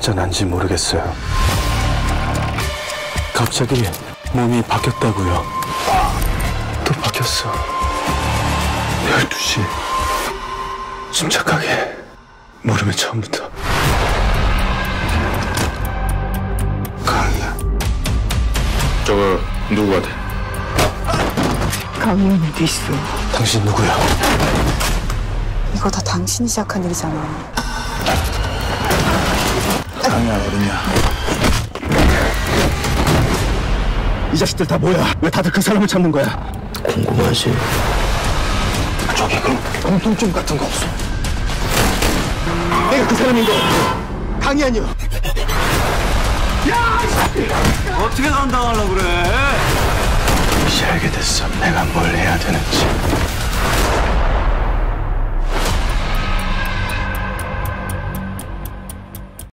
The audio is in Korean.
가짜 난지 모르겠어요. 갑자기 몸이 바뀌었다고요. 또 바뀌었어. 12시. 침착하게. 모르면 처음부터. 강이야. 저거 누구 같아? 강의원이 어디 있어? 당신 누구야? 이거 다 당신이 시작한 일이잖아. 강이야 어딨냐? 이 자식들 다 뭐야? 왜 다들 그 사람을 찾는 거야? 궁금하지? 저기 그럼 공통점 같은 거 없어? 내가 그 사람인 거 강이 아니야. 어떻게 감당하려고 그래? 이제 알게 됐어. 내가 뭘 해야 되는지.